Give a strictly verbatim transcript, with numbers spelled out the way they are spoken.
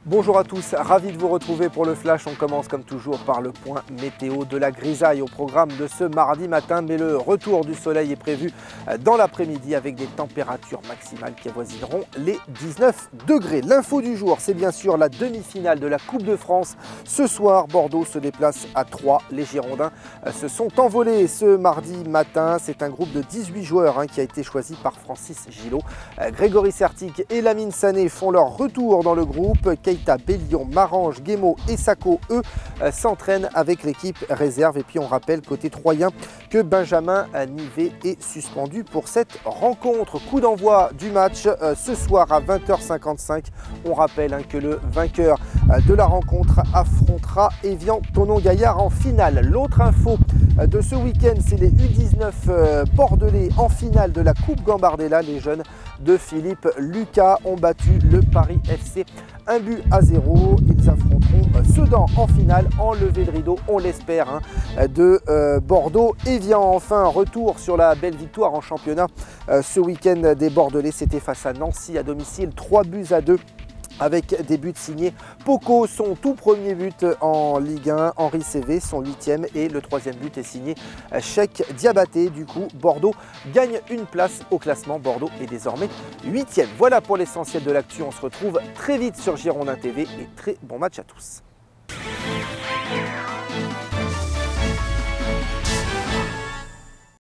Bonjour à tous, ravi de vous retrouver pour le Flash. On commence comme toujours par le point météo de la grisaille au programme de ce mardi matin. Mais le retour du soleil est prévu dans l'après-midi avec des températures maximales qui avoisineront les dix-neuf degrés. L'info du jour, c'est bien sûr la demi-finale de la Coupe de France. Ce soir, Bordeaux se déplace à Troyes. Les Girondins se sont envolés ce mardi matin. C'est un groupe de dix-huit joueurs hein, qui a été choisi par Francis Gillot. Grégory Sertic et Lamine Sané font leur retour dans le groupe. Keita, Bellion, Marange, Guémo et Sako, eux, euh, s'entraînent avec l'équipe réserve. Et puis on rappelle côté troyen que Benjamin Nivet est suspendu pour cette rencontre. Coup d'envoi du match euh, ce soir à vingt heures cinquante-cinq. On rappelle hein, que le vainqueur euh, de la rencontre affrontera Evian Thonon-Gaillard en finale. L'autre info euh, de ce week-end, c'est les U dix-neuf euh, bordelais en finale de la Coupe Gambardella. Les jeunes de Philippe Lucas ont battu le Paris F C un but à zéro. Ils affronteront Sedan en finale, enlever le rideau, on l'espère, hein, de euh, Bordeaux-Evian. Enfin, retour sur la belle victoire en championnat euh, ce week-end des Bordelais. C'était face à Nancy à domicile, trois buts à deux. Avec des buts signés Poco, son tout premier but en Ligue un, Henri Cévé, son huitième, et le troisième but est signé Cheikh Diabaté. Du coup, Bordeaux gagne une place au classement. Bordeaux est désormais huitième. Voilà pour l'essentiel de l'actu. On se retrouve très vite sur Girondins T V et très bon match à tous.